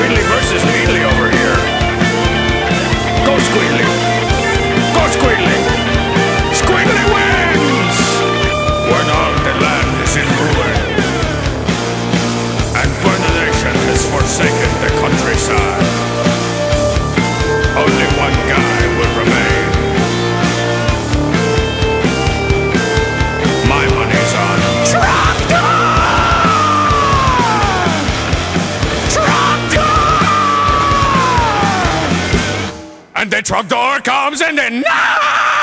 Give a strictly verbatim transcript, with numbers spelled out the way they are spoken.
Squeedly versus Meadly over here. Go Squeedly! Go Squeedly! Squeedly wins! When all the land is in ruin, and when the nation has forsaken the countryside, only one guy will remain. My money's on Trogdor! Trogdor! And the Trogdor comes and then...